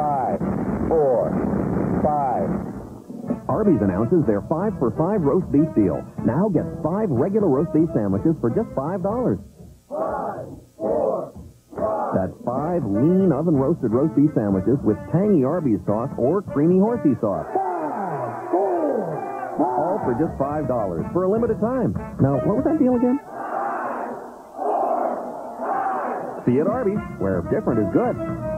5, 4, 5. Arby's announces their 5 for $5 roast beef deal. Now get 5 regular roast beef sandwiches for just $5. 5, 4, 5. That's 5 lean oven-roasted roast beef sandwiches with tangy Arby's sauce or creamy horsey sauce. 5, 4, 5. All for just $5 for a limited time. Now, what was that deal again? 5, 4, 5. See you at Arby's, where different is good.